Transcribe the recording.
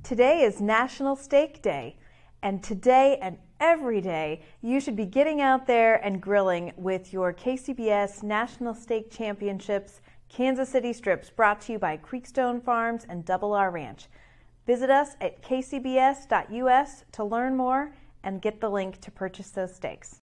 Today is National Steak Day, and today and every day you should be getting out there and grilling with your KCBS National Steak Championships Kansas City strips, brought to you by Creekstone Farms and Double R Ranch. Visit us at kcbs.us to learn more and get the link to purchase those steaks.